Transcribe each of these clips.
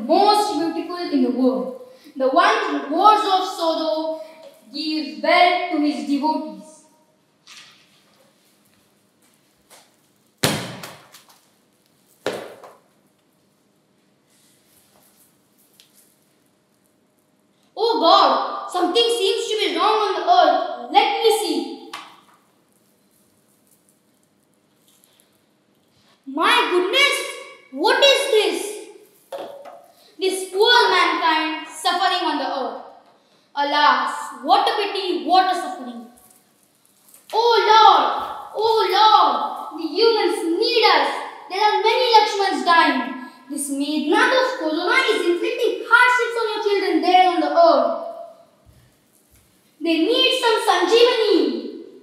most beautiful in the world. The one who wars of sorrow gives wealth to his devotees. Oh God, something seems to be wrong on the earth. Let me see. My goodness, what is this? This poor mankind suffering on the earth. Alas, what a pity, what a suffering. Oh Lord, the humans need us. There are many Lakshmans dying. This Meghnad of Corona is inflicting hardships on your children there on the earth. They need some Sanjeevani.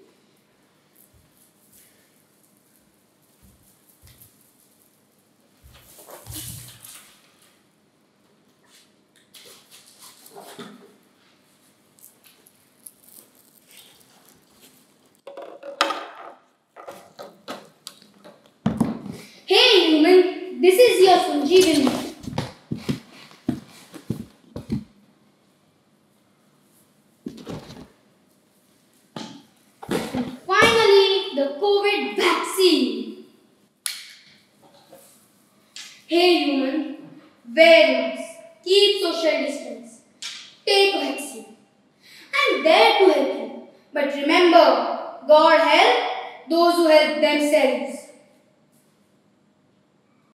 Hey human, this is your Sanjeevani. And finally, the COVID vaccine. Hey human, wear mask, keep social distance, take a vaccine. I'm there to help you. But remember, God help those who help themselves.